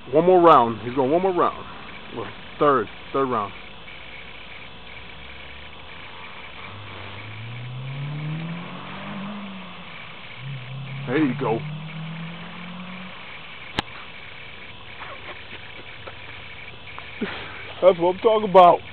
One more round. He's going one more round. Well, third round. There you go. That's what I'm talking about.